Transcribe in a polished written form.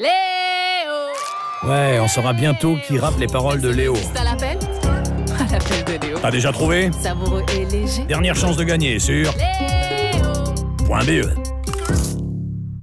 Léo! Ouais, on saura bientôt qui rappe les paroles de Léo. C'est à l'appel? À l'appel de Léo. T'as déjà trouvé? Savoureux et léger. Dernière chance de gagner sur Léo! .be.